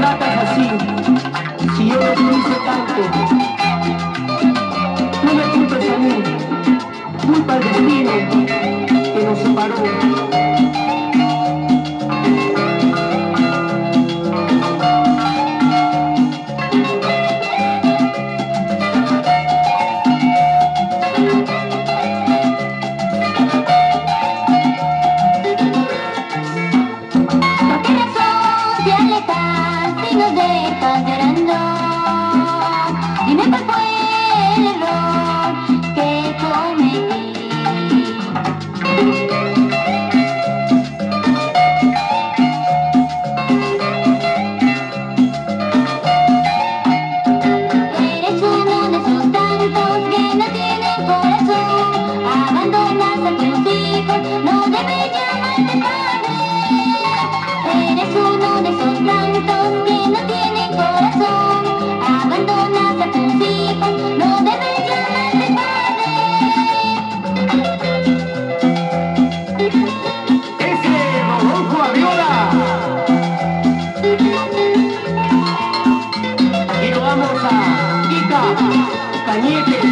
tratas así, si yo no te hice tanto, no me culpes a mí, culpa al destino que nos separó. Nos dejas llorando. Dime cuál fue el error que cometí. Eres uno de esos tantos que no tienen corazón. Abandonas a tus hijos, no debes llamarte padre. Eres uno de esos tantos que no tienen corazón, abandonas a tus hijos, no debes llamarte padre. ¡Ese Rodolfo Arriola! Y lo vamos a Kika Cañete.